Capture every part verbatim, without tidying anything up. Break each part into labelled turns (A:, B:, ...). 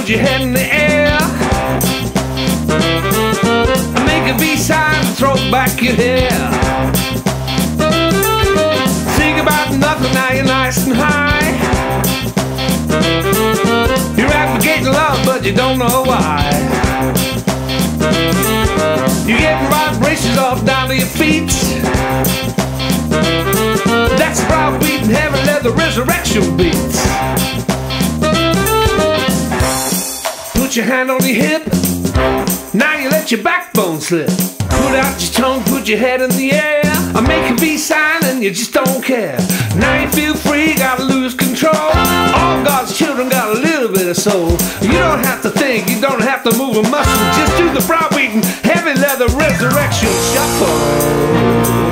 A: put your head in the air. Make a V sign and throw back your hair. Think about nothing, now you're nice and high. You're advocating love, but you don't know why. You're getting vibrations off down to your feet. That's browbeating, heavy leather resurrection beats. Put your hand on your hip. Now you let your backbone slip. Put out your tongue, put your head in the air. I make a V sign and you just don't care. Now you feel free, gotta lose control. All God's children got a little bit of soul. You don't have to think, you don't have to move a muscle. Just do the browbeating, heavy leather resurrection shuffle.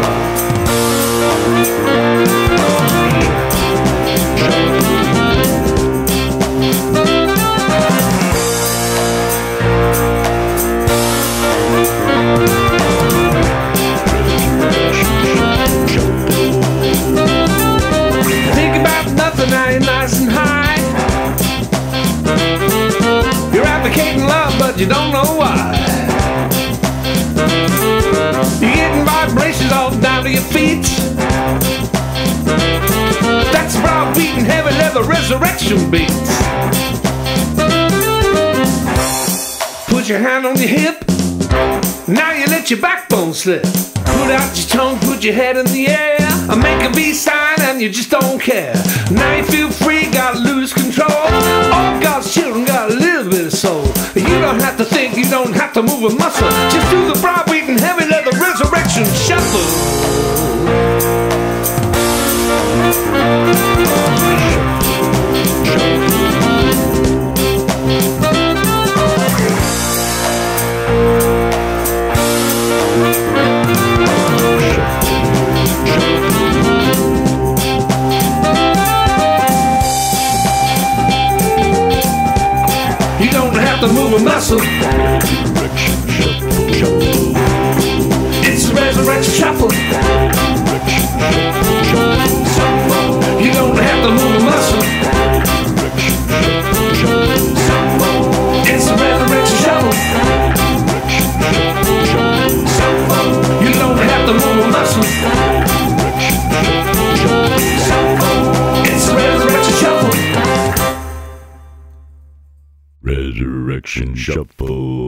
A: Now you're nice and high. You're advocating love, but you don't know why. You're getting vibrations all down to your feet. That's browbeating, heavy leather resurrection beats. Put your hand on your hip. Now you let your backbone slip. Put out your tongue, put your head in the air. I make a V sign and you just don't care. Now you feel free, gotta lose control. All God's children got a little bit of soul. You don't have to think, you don't have to move a muscle. Just do the browbeating, heavy leather resurrection shuffle. You don't have to move a muscle. It's a resurrection shuffle. You don't have to move a muscle. It's a resurrection shuffle. You don't have to move a muscle. It's a resurrection shuffle.
B: Resurrection Shuffle.